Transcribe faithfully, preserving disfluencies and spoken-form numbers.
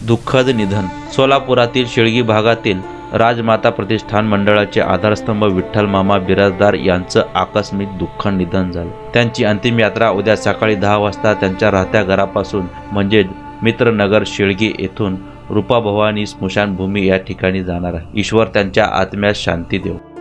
दुःखद निधन. सोलापुरातील शेळगी भागातील राजमाता प्रतिष्ठान मंडळाचे आधारस्तंभ विठ्ठल मामा बिराजदार यांचं आकस्मिक दुःखद निधन झालं. त्यांची अंतिम यात्रा उद्या सकाळी दहा वाजता त्यांच्या राहत्या घरापासून म्हणजे मित्रनगर शेळगी येथून रूपाभवानी स्मशानभूमी या ठिकाणी जाणार आहे. ईश्वर त्यांच्या आत्म्यास शांती देव.